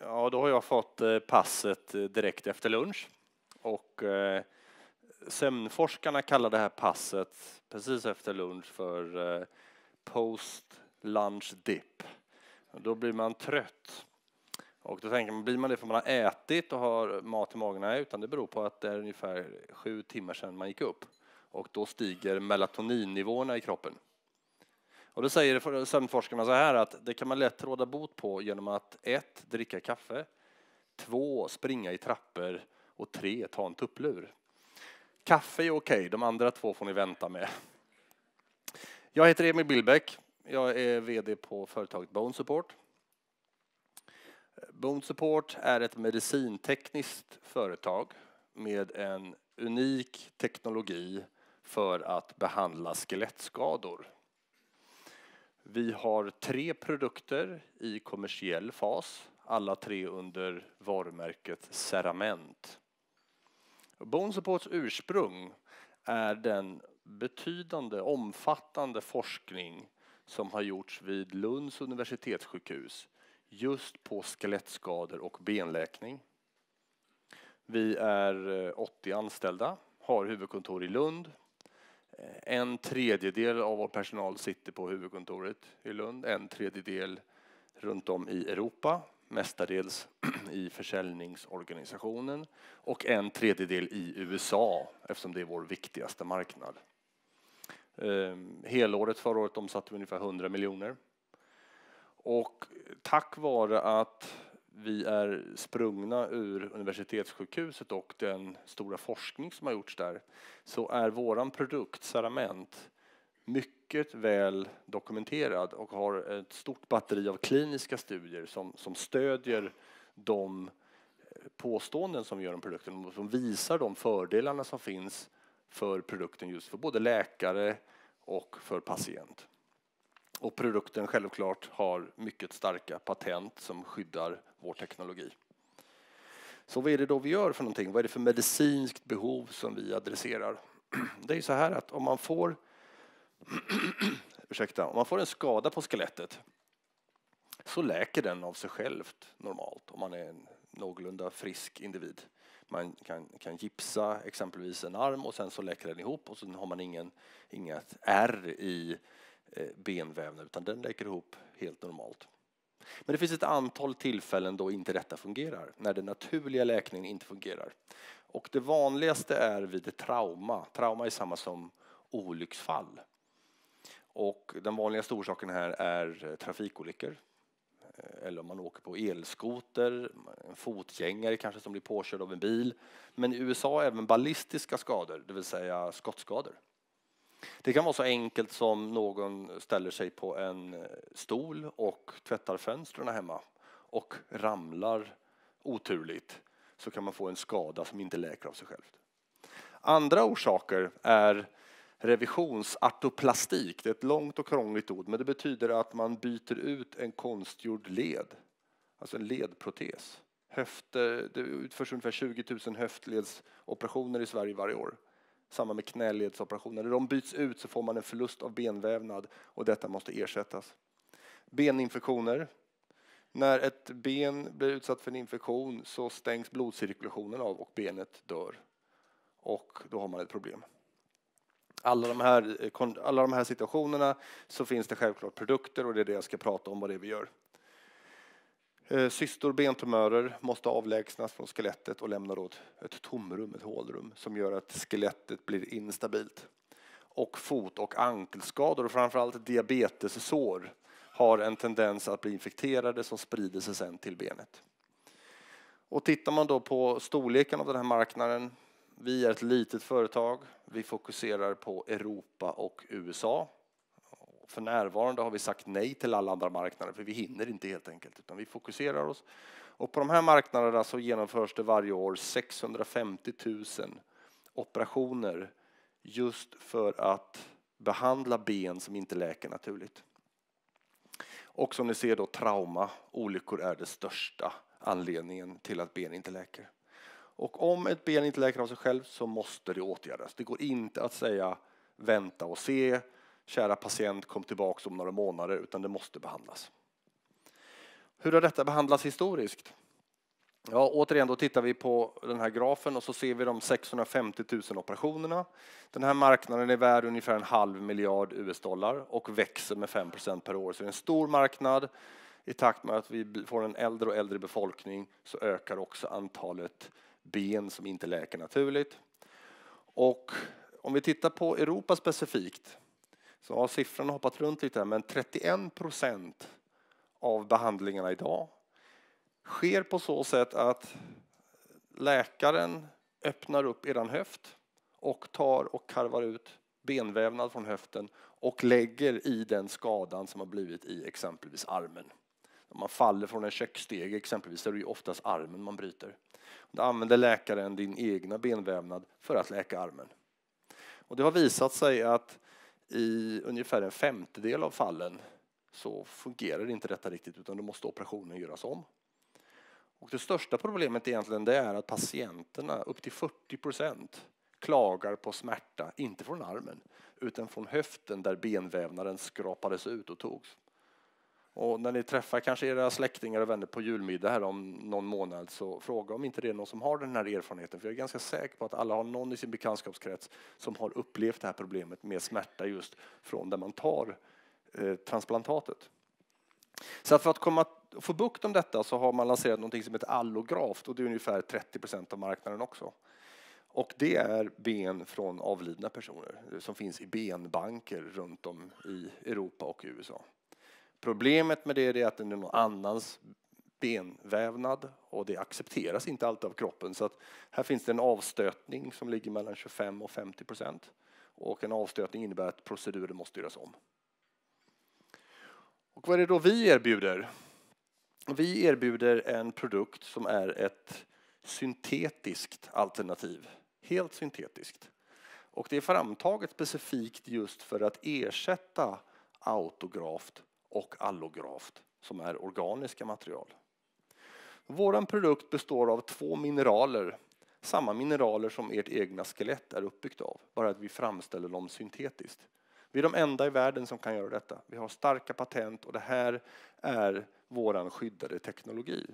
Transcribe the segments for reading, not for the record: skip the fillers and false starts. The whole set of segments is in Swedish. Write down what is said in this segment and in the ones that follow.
Ja, då har jag fått passet direkt efter lunch. Och sömnforskarna kallar det här passet precis efter lunch för post lunch dip. Då blir man trött. Och då tänker man, blir man det för man har ätit och har mat i magen? Nej, utan det beror på att det är ungefär 7 timmar sedan man gick upp. Och då stiger melatoninnivåerna i kroppen. Och då säger sömnforskarna så här att det kan man lätt råda bot på genom att 1. Dricka kaffe, 2. Springa i trappor och 3. Ta en tupplur. Kaffe är okej, de andra 2 får ni vänta med. Jag heter Emil Billbäck, jag är vd på företaget Bone Support. Bone Support är ett medicintekniskt företag med en unik teknologi för att behandla skelettskador. Vi har 3 produkter i kommersiell fas, alla 3 under varumärket Cerament. Bone Supports ursprung är den betydande, omfattande forskning som har gjorts vid Lunds universitetssjukhus just på skelettskador och benläkning. Vi är 80 anställda, har huvudkontor i Lund. 1/3 av vår personal sitter på huvudkontoret i Lund. 1/3 runt om i Europa, mestadels i försäljningsorganisationen. Och 1/3 i USA, eftersom det är vår viktigaste marknad. Helåret förra året omsatte vi ungefär 100 miljoner. Och tack vare att vi är sprungna ur universitetssjukhuset och den stora forskning som har gjorts där, så är våran produkt Cerament mycket väl dokumenterad och har ett stort batteri av kliniska studier som stödjer de påståenden som gör om produkten och som visar de fördelarna som finns för produkten just för både läkare och för patient. Och produkten självklart har mycket starka patent som skyddar vår teknologi. Så vad är det då vi gör för någonting? Vad är det för medicinskt behov som vi adresserar? Det är ju så här att om man får en skada på skelettet så läker den av sig självt normalt om man är en någorlunda frisk individ. Man kan gipsa exempelvis en arm och sen så läker den ihop och så har man inget ärr i benvävnad utan den läker ihop helt normalt. Men det finns ett antal tillfällen då inte detta fungerar, när den naturliga läkningen inte fungerar. Och det vanligaste är vid ett trauma. Trauma är samma som olycksfall. Och den vanligaste orsaken här är trafikolyckor. Eller om man åker på elskoter, en fotgängare kanske som blir påkörd av en bil. Men i USA även ballistiska skador, det vill säga skottskador. Det kan vara så enkelt som någon ställer sig på en stol och tvättar fönstren hemma och ramlar oturligt, så kan man få en skada som inte läker av sig själv. Andra orsaker är revisionsartoplastik. Det är ett långt och krångligt ord, men det betyder att man byter ut en konstgjord led, alltså en ledprotes. Det utförs ungefär 20 000 höftledsoperationer i Sverige varje år. Samma med knäledsoperationer. När de byts ut så får man en förlust av benvävnad och detta måste ersättas. Beninfektioner. När ett ben blir utsatt för en infektion så stängs blodcirkulationen av och benet dör. Och då har man ett problem. Alla de här situationerna så finns det självklart produkter och det är det jag ska prata om vad det är vi gör. Cystor, bentumörer måste avlägsnas från skelettet och lämna då ett tomrum, ett hålrum som gör att skelettet blir instabilt. Och fot- och ankelskador och framförallt diabetessår har en tendens att bli infekterade som sprider sig sen till benet. Och tittar man då på storleken av den här marknaden, vi är ett litet företag, vi fokuserar på Europa och USA. För närvarande har vi sagt nej till alla andra marknader för vi hinner inte helt enkelt, utan vi fokuserar oss. Och på de här marknaderna så genomförs det varje år 650 000 operationer just för att behandla ben som inte läker naturligt. Och som ni ser då, trauma, olyckor är det största anledningen till att ben inte läker. Och om ett ben inte läker av sig själv så måste det åtgärdas. Det går inte att säga vänta och se, kära patient kom tillbaka om några månader, utan det måste behandlas. Hur har detta behandlats historiskt? Ja, återigen då tittar vi på den här grafen och så ser vi de 650 000 operationerna. Den här marknaden är värd ungefär 1,5 miljard US-dollar och växer med 5% per år. Så det är en stor marknad. I takt med att vi får en äldre och äldre befolkning så ökar också antalet ben som inte läker naturligt. Och om vi tittar på Europa specifikt så har siffrorna hoppat runt lite här, men 31% av behandlingarna idag sker på så sätt att läkaren öppnar upp eran höft och tar och karvar ut benvävnad från höften och lägger i den skadan som har blivit i exempelvis armen. Om man faller från en köksstege exempelvis så är det ju oftast armen man bryter. Då använder läkaren din egna benvävnad för att läka armen. Och det har visat sig att i ungefär 1/5 av fallen så fungerar inte detta riktigt, utan då måste operationen göras om. Och det största problemet egentligen det är att patienterna upp till 40% klagar på smärta, inte från armen utan från höften där benvävnaden skrapades ut och togs. Och när ni träffar kanske era släktingar och vänner på julmiddag här om någon månad så fråga om inte det är någon som har den här erfarenheten. För jag är ganska säker på att alla har någon i sin bekantskapskrets som har upplevt det här problemet med smärta just från där man tar transplantatet. Så att för att få bukt om detta så har man lanserat något som heter allograft och det är ungefär 30% av marknaden också. Och det är ben från avlidna personer som finns i benbanker runt om i Europa och USA. Problemet med det är att det är någon annans benvävnad och det accepteras inte alltid av kroppen. Så att här finns det en avstötning som ligger mellan 25 och 50%. Och en avstötning innebär att proceduren måste göras om. Och vad är det då vi erbjuder? Vi erbjuder en produkt som är ett syntetiskt alternativ. Helt syntetiskt. Och det är framtaget specifikt just för att ersätta autograft och allograft som är organiska material. Våran produkt består av 2 mineraler. Samma mineraler som ert egna skelett är uppbyggt av. Bara att vi framställer dem syntetiskt. Vi är de enda i världen som kan göra detta. Vi har starka patent och det här är våran skyddade teknologi.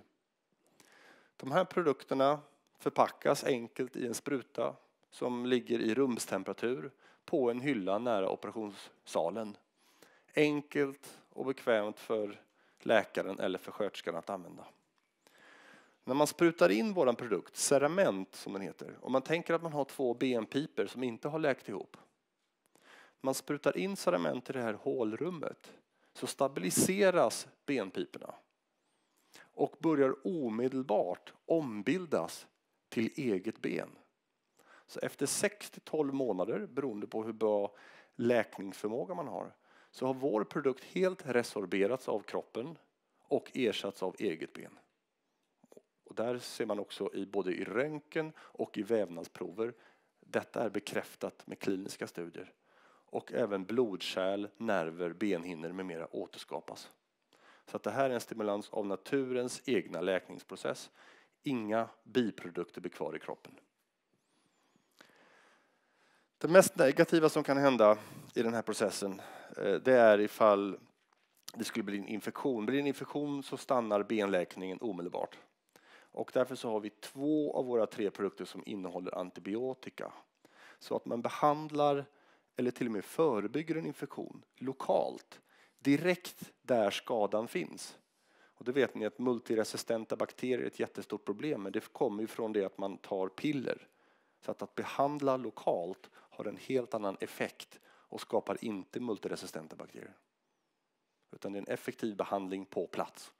De här produkterna förpackas enkelt i en spruta som ligger i rumstemperatur på en hylla nära operationssalen. Enkelt och bekvämt för läkaren eller för sköterskan att använda. När man sprutar in våran produkt, Cerament som den heter, om man tänker att man har 2 benpipor som inte har läkt ihop. Man sprutar in Cerament i det här hålrummet så stabiliseras benpiporna och börjar omedelbart ombildas till eget ben. Så efter 6-12 månader, beroende på hur bra läkningsförmåga man har, så har vår produkt helt resorberats av kroppen och ersatts av eget ben. Och där ser man också både i röntgen och i vävnadsprover. Detta är bekräftat med kliniska studier. Och även blodkärl, nerver, benhinnor med mera återskapas. Så att det här är en stimulans av naturens egna läkningsprocess. Inga biprodukter blir kvar i kroppen. Det mest negativa som kan hända i den här processen det är ifall det skulle bli en infektion. Blir det en infektion så stannar benläkningen omedelbart. Och därför så har vi 2 av våra 3 produkter som innehåller antibiotika. Så att man behandlar eller till och med förebygger en infektion lokalt, direkt där skadan finns. Och det vet ni att multiresistenta bakterier är ett jättestort problem, men det kommer ju från det att man tar piller. Så att behandla lokalt har en helt annan effekt och skapar inte multiresistenta bakterier. Utan det är en effektiv behandling på plats.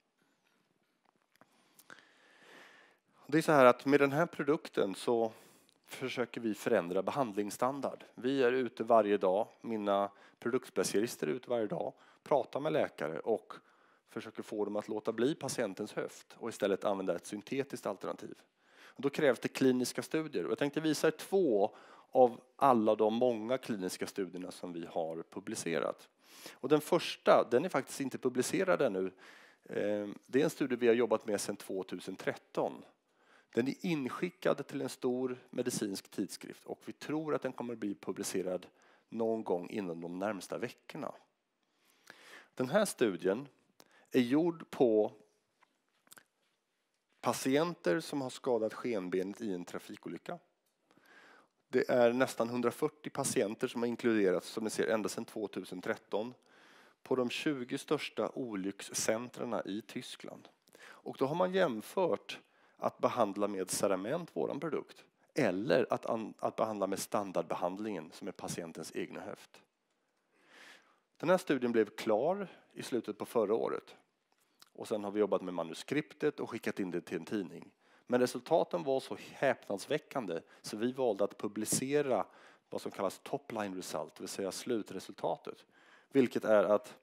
Det är så här att med den här produkten så försöker vi förändra behandlingsstandard. Vi är ute varje dag, mina produktspecialister är ute varje dag, pratar med läkare och försöker få dem att låta bli patientens höft och istället använda ett syntetiskt alternativ. Och då krävs det kliniska studier. Och jag tänkte visa 2 av alla de många kliniska studierna som vi har publicerat. Och den första, den är faktiskt inte publicerad ännu. Det är en studie vi har jobbat med sedan 2013. Den är inskickad till en stor medicinsk tidskrift och vi tror att den kommer att bli publicerad någon gång inom de närmsta veckorna. Den här studien är gjord på patienter som har skadat skenbenet i en trafikolycka. Det är nästan 140 patienter som har inkluderats, som ni ser, ända sedan 2013 på de 20 största olyckscentrarna i Tyskland. Och då har man jämfört att behandla med Cerament, våran produkt, eller att behandla med standardbehandlingen som är patientens egna höft. Den här studien blev klar i slutet på förra året. Och sen har vi jobbat med manuskriptet och skickat in det till en tidning. Men resultaten var så häpnadsväckande så vi valde att publicera vad som kallas top-line result, det vill säga slutresultatet. Vilket är att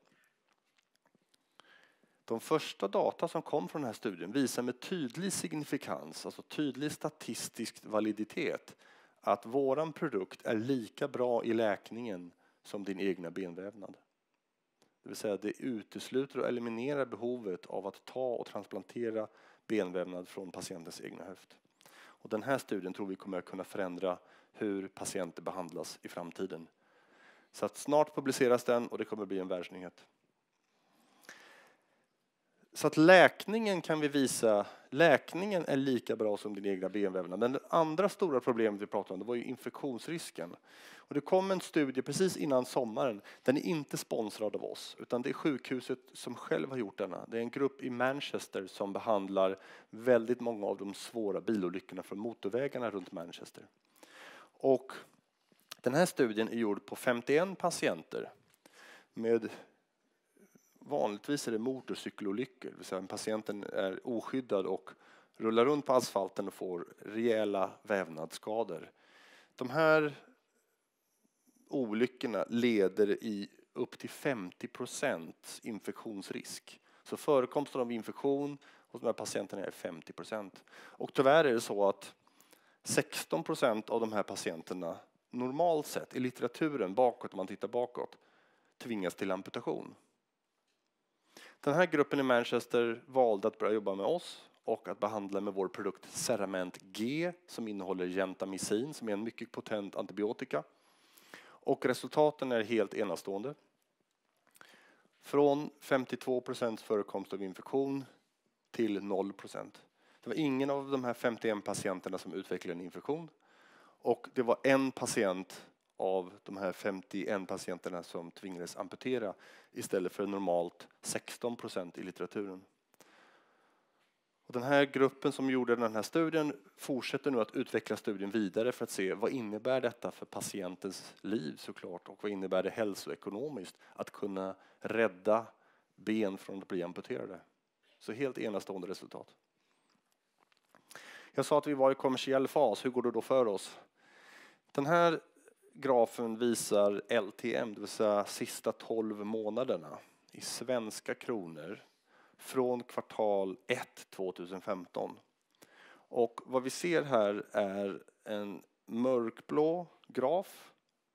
de första data som kom från den här studien visar med tydlig signifikans, alltså tydlig statistisk validitet, att våran produkt är lika bra i läkningen som din egna benvävnad. Det vill säga det utesluter och eliminerar behovet av att ta och transplantera benvävnad från patientens egna höft. Och den här studien tror vi kommer att kunna förändra hur patienter behandlas i framtiden. Så att snart publiceras den och det kommer att bli en världsnyhet. Så att läkningen kan vi visa, läkningen är lika bra som din egna benvävnad. Men det andra stora problemet vi pratade om, det var ju infektionsrisken. Och det kom en studie precis innan sommaren, den är inte sponsrad av oss, utan det är sjukhuset som själv har gjort denna. Det är en grupp i Manchester som behandlar väldigt många av de svåra bilolyckorna från motorvägarna runt Manchester. Och den här studien är gjord på 51 patienter med vanligtvis är det motorcykelolyckor, det vill säga patienten är oskyddad och rullar runt på asfalten och får rejäla vävnadsskador. De här olyckorna leder i upp till 50% infektionsrisk. Så förekomsten av infektion hos de här patienterna är 50%. Och tyvärr är det så att 16% av de här patienterna normalt sett i litteraturen bakåt, om man tittar bakåt, tvingas till amputation. Den här gruppen i Manchester valde att börja jobba med oss och att behandla med vår produkt Cerament G som innehåller gentamicin som är en mycket potent antibiotika. Och resultaten är helt enastående. Från 52% förekomst av infektion till 0%. Det var ingen av de här 51 patienterna som utvecklade en infektion. Och det var en patient av de här 51 patienterna som tvingades amputera istället för normalt 16% i litteraturen. Och den här gruppen som gjorde den här studien fortsätter nu att utveckla studien vidare för att se vad innebär detta för patientens liv såklart och vad innebär det hälsoekonomiskt att kunna rädda ben från att bli amputerade. Så helt enastående resultat. Jag sa att vi var i kommersiell fas. Hur går det då för oss? Den här grafen visar LTM, det vill säga sista 12 månaderna i svenska kronor från kvartal 1 2015. Och vad vi ser här är en mörkblå graf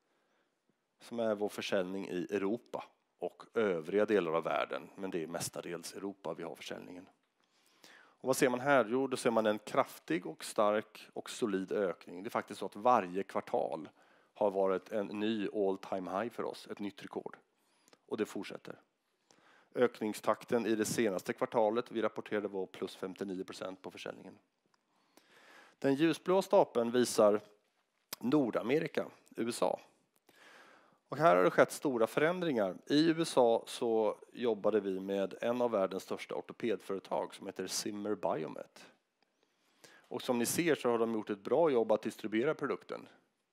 som är vår försäljning i Europa och övriga delar av världen. Men det är mestadels Europa vi har försäljningen. Och vad ser man här? Jo, då ser man en kraftig och stark och solid ökning. Det är faktiskt så att varje kvartal har varit en ny all time high för oss, ett nytt rekord. Och det fortsätter. Ökningstakten i det senaste kvartalet vi rapporterade var plus 59% på försäljningen. Den ljusblå stapeln visar Nordamerika, USA. Och här har det skett stora förändringar. I USA så jobbade vi med en av världens största ortopedföretag som heter Zimmer Biomet. Och som ni ser så har de gjort ett bra jobb att distribuera produkten.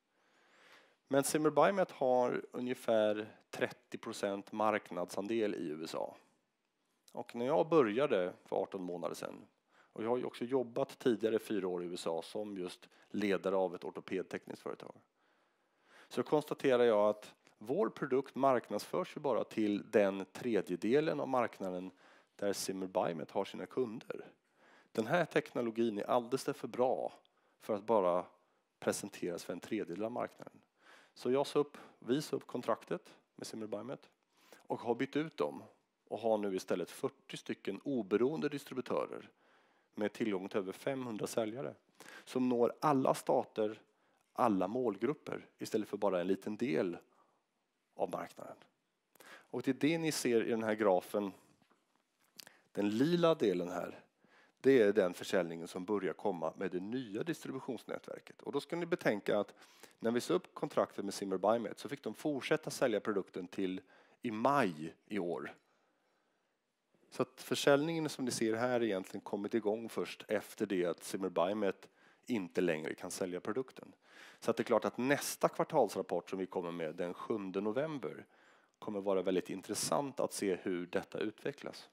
Men Zimmer Biomet har ungefär 30% marknadsandel i USA. Och när jag började för 18 månader sedan, och jag har ju också jobbat tidigare 4 år i USA som just ledare av ett ortopedtekniskt företag, så konstaterar jag att vår produkt marknadsförs ju bara till den tredjedelen av marknaden där Zimmer Biomet har sina kunder. Den här teknologin är alldeles för bra för att bara presenteras för en tredjedel av marknaden. Så vi sa upp kontraktet med Zimmer Biomet och har bytt ut dem och har nu istället 40 stycken oberoende distributörer med tillgång till över 500 säljare som når alla stater, alla målgrupper istället för bara en liten del av marknaden. Och det är det ni ser i den här grafen. Den lila delen här, det är den försäljningen som börjar komma med det nya distributionsnätverket. Och då ska ni betänka att när vi sa upp kontraktet med Zimmer Biomet så fick de fortsätta sälja produkten till i maj i år. Så att försäljningen som ni ser här är egentligen kommit igång först efter det att Zimmer Biomet inte längre kan sälja produkten. Så att det är klart att nästa kvartalsrapport som vi kommer med den 7 november kommer vara väldigt intressant att se hur detta utvecklas.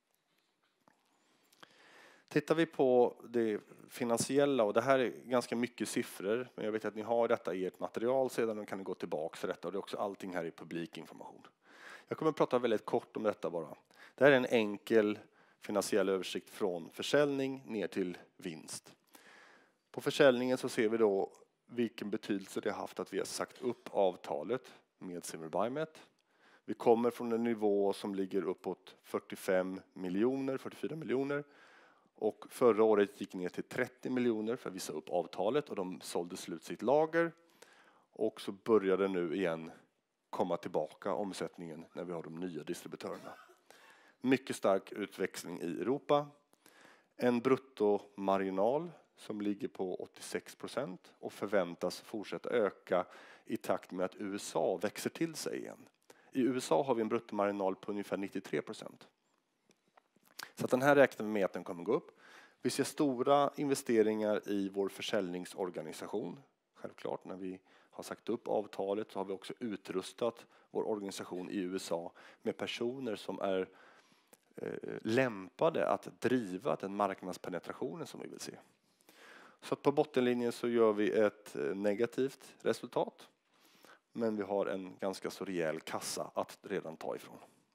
Tittar vi på det finansiella, och det här är ganska mycket siffror, men jag vet att ni har detta i ert material sedan och kan ni gå tillbaka till detta, och det är också allting här i publik information. Jag kommer att prata väldigt kort om detta bara. Det här är en enkel finansiell översikt från försäljning ner till vinst. På försäljningen så ser vi då vilken betydelse det har haft att vi har sagt upp avtalet med Zimmer Biomet. Vi kommer från en nivå som ligger uppåt 44 miljoner. Och förra året gick ner till 30 miljoner för att visa upp avtalet och de sålde slut sitt lager. Och så började nu igen komma tillbaka omsättningen när vi har de nya distributörerna. Mycket stark utväxling i Europa. En bruttomarginal som ligger på 86% och förväntas fortsätta öka i takt med att USA växer till sig igen. I USA har vi en bruttomarginal på ungefär 93%. Så att den här räknar vi med att den kommer gå upp. Vi ser stora investeringar i vår försäljningsorganisation. Självklart, när vi har sagt upp avtalet så har vi också utrustat vår organisation i USA med personer som är lämpade att driva den marknadspenetrationen som vi vill se. Så att på bottenlinjen så gör vi ett negativt resultat. Men vi har en ganska så rejäl kassa att redan ta ifrån.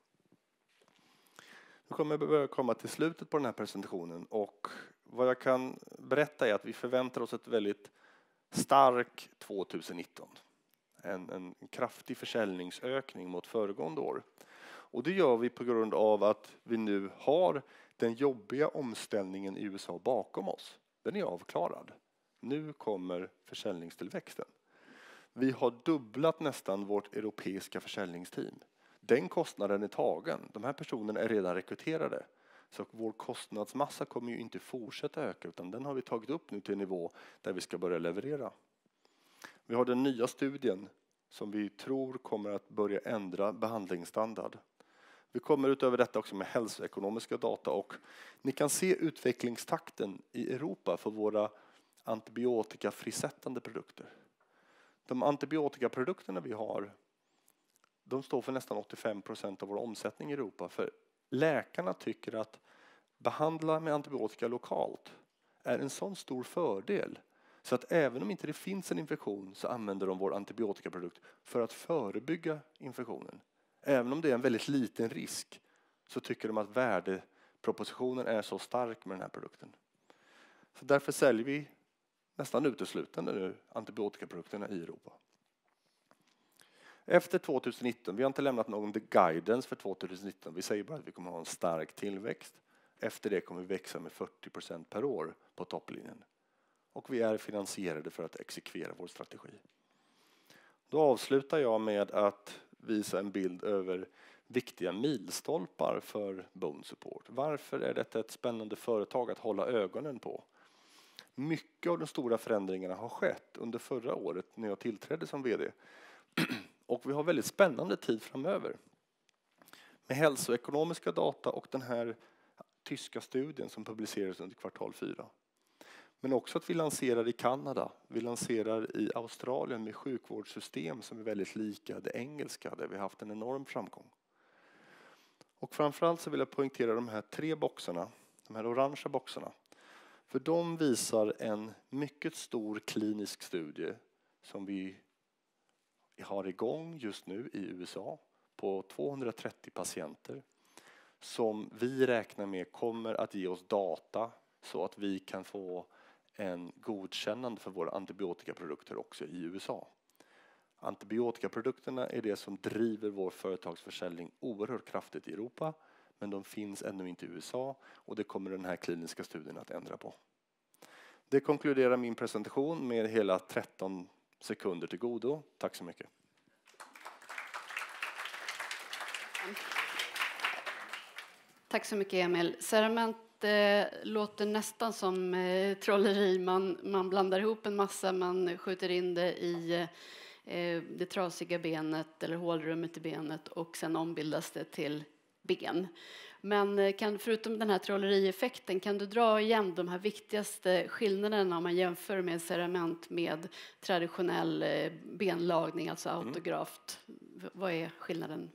Nu kommer jag börja komma till slutet på den här presentationen, och vad jag kan berätta är att vi förväntar oss ett väldigt stark 2019. En kraftig försäljningsökning mot föregående år. Och det gör vi på grund av att vi nu har den jobbiga omställningen i USA bakom oss. Den är avklarad. Nu kommer försäljningstillväxten. Vi har dubblat nästan vårt europeiska försäljningsteam. Den kostnaden är tagen. De här personerna är redan rekryterade. Så vår kostnadsmassa kommer ju inte fortsätta öka, utan den har vi tagit upp nu till en nivå där vi ska börja leverera. Vi har den nya studien som vi tror kommer att börja ändra behandlingsstandard. Vi kommer utöver detta också med hälsoekonomiska data, och ni kan se utvecklingstakten i Europa för våra antibiotikafrisättande produkter. De antibiotikaprodukterna vi har, de står för nästan 85% av vår omsättning i Europa. För läkarna tycker att behandla med antibiotika lokalt är en sån stor fördel. Så att även om inte det finns en infektion så använder de vår antibiotikaprodukt för att förebygga infektionen. Även om det är en väldigt liten risk så tycker de att värdepropositionen är så stark med den här produkten. Så därför säljer vi nästan uteslutande nu antibiotikaprodukterna i Europa. Efter 2019, vi har inte lämnat någon guidance för 2019. Vi säger bara att vi kommer ha en stark tillväxt. Efter det kommer vi växa med 40% per år på topplinjen. Och vi är finansierade för att exekvera vår strategi. Då avslutar jag med att visa en bild över viktiga milstolpar för BONESUPPORT. Varför är detta ett spännande företag att hålla ögonen på? Mycket av de stora förändringarna har skett under förra året när jag tillträdde som vd. Och vi har väldigt spännande tid framöver. Med hälsoekonomiska data och den här tyska studien som publicerades under kvartal 4. Men också att vi lanserar i Kanada, vi lanserar i Australien med sjukvårdssystem som är väldigt lika det engelska, där vi har haft en enorm framgång. Och framförallt så vill jag poängtera de här 3 boxarna, de här orangea boxarna. För de visar en mycket stor klinisk studie som vi har igång just nu i USA på 230 patienter. Som vi räknar med kommer att ge oss data så att vi kan få en godkännande för våra antibiotikaprodukter också i USA. Antibiotikaprodukterna är det som driver vår företagsförsäljning oerhört kraftigt i Europa, men de finns ännu inte i USA och det kommer den här kliniska studien att ändra på. Det konkluderar min presentation med hela 13 sekunder till godo. Tack så mycket. Tack så mycket, Emil. Ceramenta låter nästan som trolleri. Man blandar ihop en massa, man skjuter in det i det trasiga benet eller hålrummet i benet och sen ombildas det till ben. Men förutom den här trollerieffekten, kan du dra igen de här viktigaste skillnaderna om man jämför med cerament med traditionell benlagning, alltså autograft? Vad är skillnaden?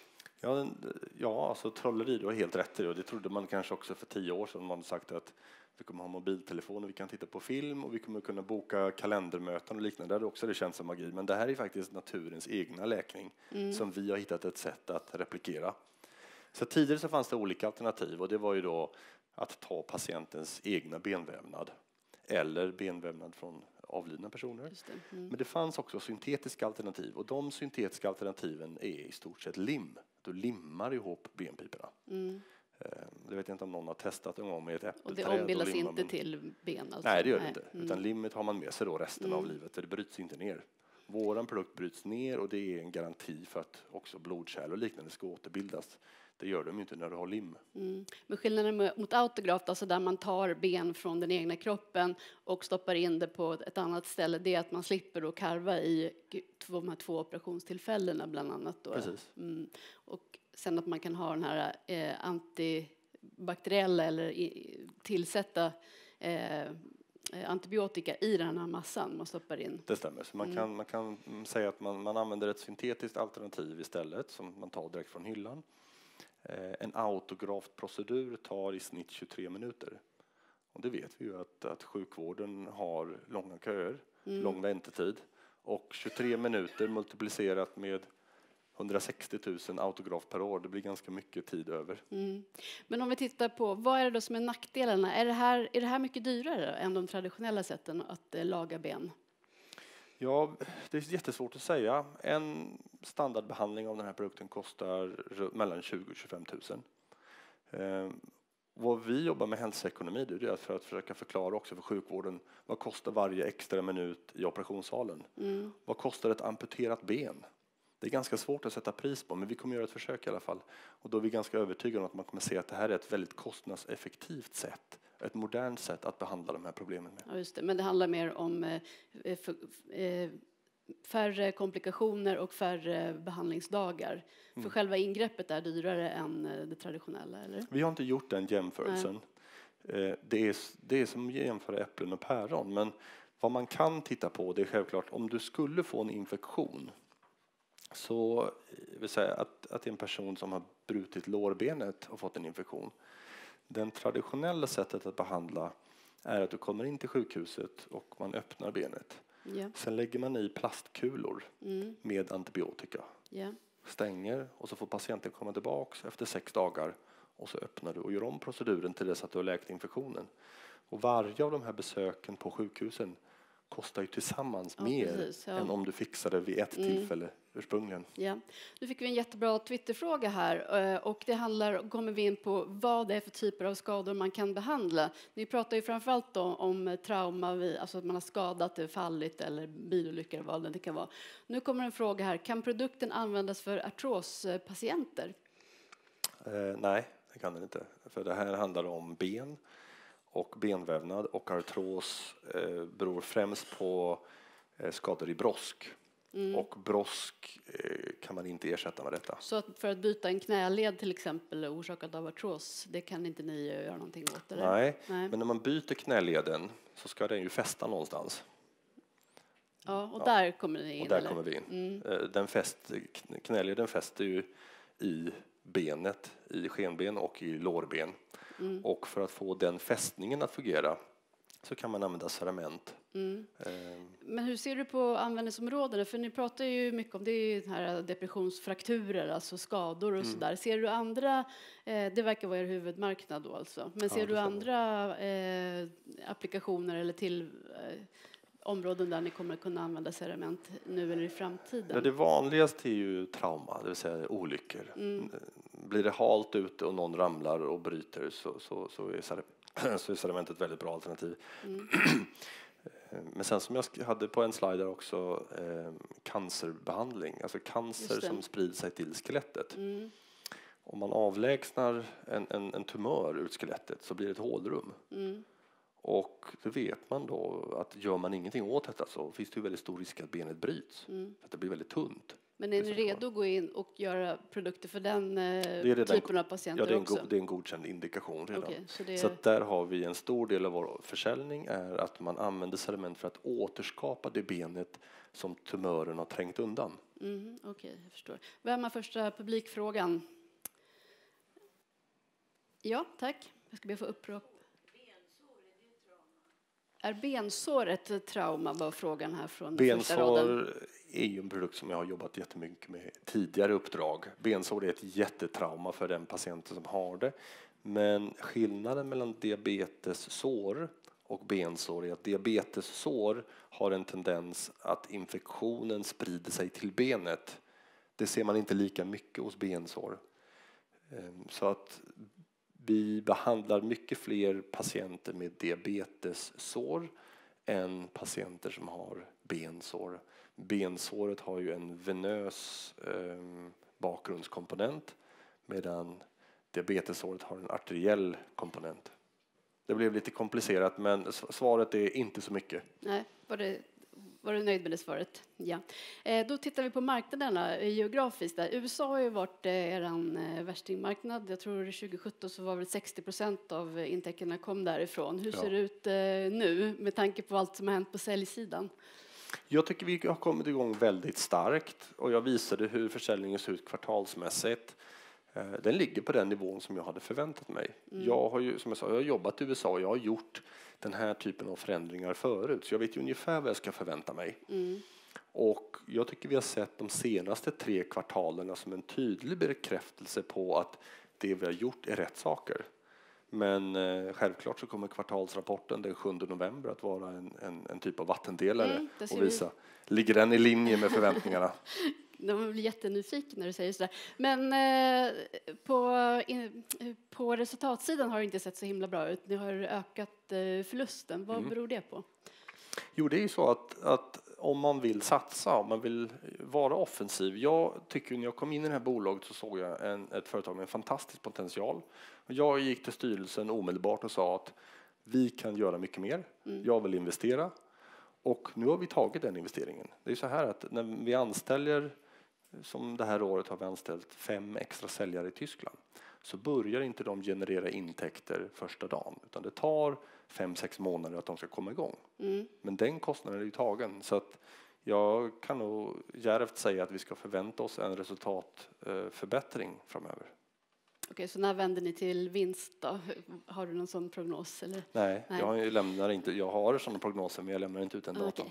Ja, alltså trolleri, du har helt rätt i det. Och det trodde man kanske också för 10 år sedan. Man hade sagt att vi kommer ha mobiltelefoner, vi kan titta på film och vi kommer kunna boka kalendermöten och liknande. Där också det känns som magi. Men det här är faktiskt naturens egna läkning som vi har hittat ett sätt att replikera. Så tidigare så fanns det olika alternativ och det var ju då att ta patientens egna benvävnad eller benvävnad från avlidna personer. Men det fanns också syntetiska alternativ och de syntetiska alternativen är i stort sett lim. Du limmar ihop benpiporna. Det vet jag inte om någon har testat en gång med ett äppelträd. Och det ombildas inte till ben? Alltså. Nej, det gör det inte. Utan limmet har man med sig då resten av livet. Det bryts inte ner. Våran produkt bryts ner och det är en garanti för att också blodkärl och liknande ska återbildas. Det gör de inte när du har lim. Men skillnaden mot autograft, alltså där man tar ben från den egna kroppen och stoppar in det på ett annat ställe, det är att man slipper då karva i de här 2 operationstillfällena bland annat. Då. Precis. Och sen att man kan ha den här antibakteriella eller tillsätta antibiotika i den här massan man stoppar in. Det stämmer. Så man kan säga att man använder ett syntetiskt alternativ istället som man tar direkt från hyllan. En autografprocedur tar i snitt 23 minuter. Och det vet vi ju att sjukvården har långa köer, lång väntetid. Och 23 minuter multiplicerat med 160 000 autograf per år, det blir ganska mycket tid över. Men om vi tittar på, vad är det då som är nackdelarna? Är det här mycket dyrare än de traditionella sätten att laga ben? Ja, det är jättesvårt att säga. En standardbehandling av den här produkten kostar mellan 20 och 25 000. Vad vi jobbar med hälsoekonomi, det är för att försöka förklara också för sjukvården vad kostar varje extra minut i operationssalen. Vad kostar ett amputerat ben? Det är ganska svårt att sätta pris på, men vi kommer göra ett försök i alla fall. Och då är vi ganska övertygade om att man kommer se att det här är ett väldigt kostnadseffektivt sätt. Ett modernt sätt att behandla de här problemen med. Ja, just det. Men det handlar mer om färre komplikationer och färre behandlingsdagar. För själva ingreppet är dyrare än det traditionella, eller? Vi har inte gjort den jämförelsen. Det är som att jämföra äpplen och päron. Men vad man kan titta på, det är självklart om du skulle få en infektion. Så vill säga att en person som har brutit lårbenet och fått en infektion. Den traditionella sättet att behandla är att du kommer in till sjukhuset och man öppnar benet. Yeah. Sen lägger man i plastkulor med antibiotika. Yeah. Stänger och så får patienten komma tillbaka efter 6 dagar och så öppnar du och gör om proceduren till dess att du har läkt infektionen. Och varje av de här besöken på sjukhusen kostar ju tillsammans mer än om du fixar det vid ett tillfälle ursprungligen. Ja. Nu fick vi en jättebra Twitterfråga här och det kommer vi in på vad det är för typer av skador man kan behandla. Ni pratar ju framförallt om trauma, alltså att man har skadat, fallit eller bilolyckor, vad det kan vara. Nu kommer en fråga här, kan produkten användas för artrospatienter? Nej, det kan den inte. För det här handlar om ben och benvävnad och artros beror främst på skador i brosk. Och brosk kan man inte ersätta med detta. Så för att byta en knäled till exempel orsakad av artros, det kan inte ni göra någonting åt? Eller? Nej, men när man byter knäleden så ska den ju fästa någonstans. Ja, och där kommer ni in? Och där kommer vi in. Knäleden fäster ju i benet, i skenben och i lårben. Och för att få den fästningen att fungera så kan man använda cerament. Men hur ser du på användningsområdena? För ni pratar ju mycket om det är här depressionsfrakturer, alltså skador och sådär. Ser du andra, det verkar vara er huvudmarknad då alltså, men ser du andra applikationer eller till områden där ni kommer att kunna använda cerament nu eller i framtiden? Ja, det vanligaste är ju trauma, det vill säga olyckor. Blir det halt ute och någon ramlar och bryter så är cement ett väldigt bra alternativ. Men sen som jag hade på en slide också cancerbehandling, alltså cancer som sprider sig till skelettet. om man avlägsnar en tumör ur skelettet så blir det ett hålrum. Och det vet man då att gör man ingenting åt detta så finns det ju väldigt stor risk att benet bryts. För att det blir väldigt tunt. Men är ni redo att gå in och göra produkter för den typen av patienter också? Det är en godkänd indikation redan. Okay, så att där har vi en stor del av vår försäljning är att man använder CERAMENT för att återskapa det benet som tumören har trängt undan. Okej, jag förstår. Vem har första publikfrågan? Ja, tack. Jag ska be att få upprop. Är bensår ett trauma, var frågan här från första raden. Bensår är ju en produkt som jag har jobbat jättemycket med tidigare uppdrag. Bensår är ett jättetrauma för den patienten som har det. Men skillnaden mellan diabetessår och bensår är att diabetessår har en tendens att infektionen sprider sig till benet. Det ser man inte lika mycket hos bensår. Så att vi behandlar mycket fler patienter med diabetessår än patienter som har bensår. Bensåret har ju en venös bakgrundskomponent medan diabetessåret har en arteriell komponent. Det blev lite komplicerat men svaret är inte så mycket. Nej, var du nöjd med det svaret? Ja. Då tittar vi på marknaderna geografiskt. Där. USA har ju varit er värstingmarknad. Jag tror 2017 så var väl 60% av intäkterna kom därifrån. Hur ser det ut nu med tanke på allt som har hänt på säljsidan? Jag tycker vi har kommit igång väldigt starkt och jag visade hur försäljningen ser ut kvartalsmässigt. Den ligger på den nivån som jag hade förväntat mig. Jag har ju, som jag sa, jag har jobbat i USA och jag har gjort den här typen av förändringar förut. Så jag vet ju ungefär vad jag ska förvänta mig. Och jag tycker vi har sett de senaste 3 kvartalerna som en tydlig bekräftelse på att det vi har gjort är rätt saker. Men självklart så kommer kvartalsrapporten den 7 november att vara en typ av vattendelare och visa, ligger den i linje med förväntningarna? De blir jättenyfikna när du säger sådär. Men på resultatsidan har det inte sett så himla bra ut. Ni har ökat förlusten. Vad beror det på? Jo, det är ju så att om man vill satsa, om man vill vara offensiv. Jag tycker när jag kom in i det här bolaget så såg jag ett företag med en fantastisk potential. Jag gick till styrelsen omedelbart och sa att vi kan göra mycket mer. Jag vill investera. Och nu har vi tagit den investeringen. Det är så här att när vi anställer, som det här året har vi anställt 5 extra säljare i Tyskland. Så börjar inte de generera intäkter första dagen. Utan det tar 5-6 månader att de ska komma igång. Men den kostnaden är ju tagen. Så att jag kan nog djärvt säga att vi ska förvänta oss en resultatförbättring framöver. Okej, så när vänder ni till vinst då? Har du någon sån prognos? Eller? Nej. Jag har sådana prognoser men jag lämnar inte ut den datan.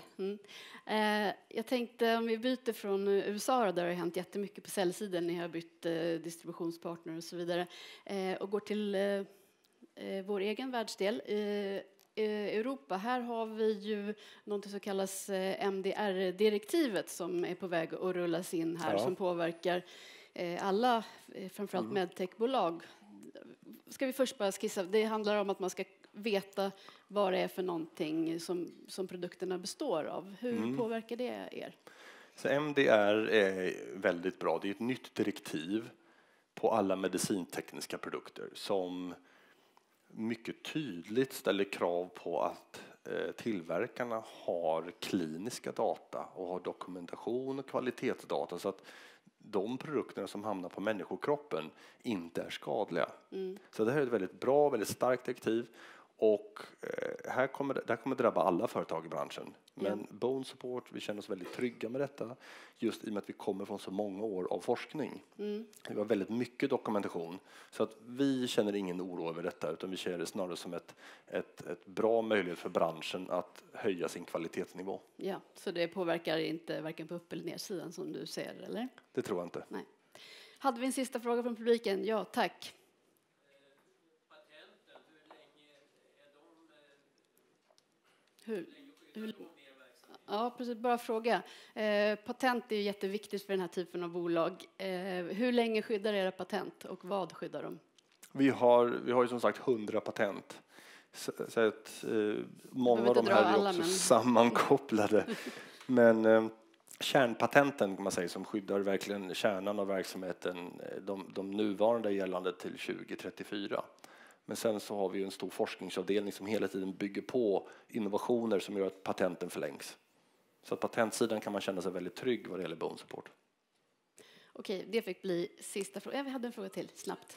Jag tänkte om vi byter från USA där det har hänt jättemycket på säljsidan. Ni har bytt distributionspartner och så vidare. Och går till vår egen världsdel. Europa, här har vi ju något som kallas MDR-direktivet som är på väg att rullas in här som påverkar alla, framförallt medtechbolag. Ska vi först bara skissa? Det handlar om att man ska veta vad det är för någonting som produkterna består av. Hur påverkar det er? Så MDR är väldigt bra. Det är ett nytt direktiv på alla medicintekniska produkter som mycket tydligt ställer krav på att tillverkarna har kliniska data och har dokumentation och kvalitetsdata så att de produkterna som hamnar på människokroppen inte är skadliga. Så det här är ett väldigt bra, väldigt starkt direktiv och det här kommer drabba alla företag i branschen. Men Bone Support, vi känner oss väldigt trygga med detta just i och med att vi kommer från så många år av forskning. Vi har väldigt mycket dokumentation så att vi känner ingen oro över detta utan vi ser det snarare som ett bra möjlighet för branschen att höja sin kvalitetsnivå. Ja, så det påverkar inte varken på upp- eller nedsidan som du ser, eller? Det tror jag inte. Nej. Hade vi en sista fråga från publiken? Ja, tack. Patenten, hur länge är de? Ja, precis. Bara fråga. Patent är ju jätteviktigt för den här typen av bolag. Hur länge skyddar era patent och vad skyddar de? Vi har ju som sagt 100 patent. Så att många av de här är också sammankopplade. Men kärnpatenten kan man säga, som skyddar verkligen kärnan av verksamheten, de nuvarande gällande till 2034. Men sen så har vi en stor forskningsavdelning som hela tiden bygger på innovationer som gör att patenten förlängs. Så att patentsidan kan man känna sig väldigt trygg vad det gäller bone support. Okej, det fick bli sista frågan. Vi hade en fråga till, snabbt.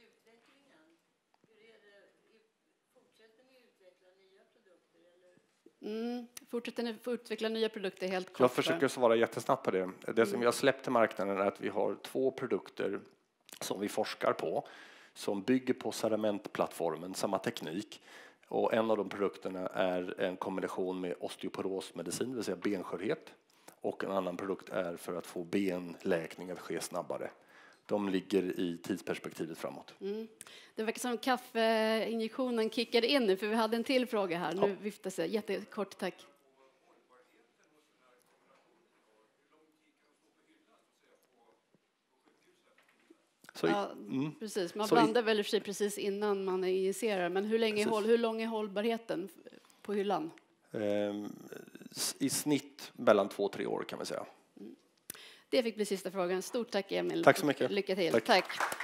Fortsätter ni utveckla nya produkter helt kort? Jag försöker svara jättesnabbt på det. Det som jag släppt till marknaden är att vi har 2 produkter som vi forskar på som bygger på CERAMENT-plattformen, samma teknik. Och en av de produkterna är en kombination med osteoporosmedicin, det vill säga benskörhet. Och en annan produkt är för att få benläkning att ske snabbare. De ligger i tidsperspektivet framåt. Det verkar som kaffeinjektionen kickade in nu, för vi hade en till fråga här. Nu viftas det. Jättekort, tack. Precis. Man blandar väl i och för sig precis innan man injicerar. Men hur lång är hållbarheten på hyllan? I snitt mellan 2-3 år kan vi säga. Det fick bli sista frågan. Stort tack, Emil. Tack så mycket. Lycka till. Tack. Tack.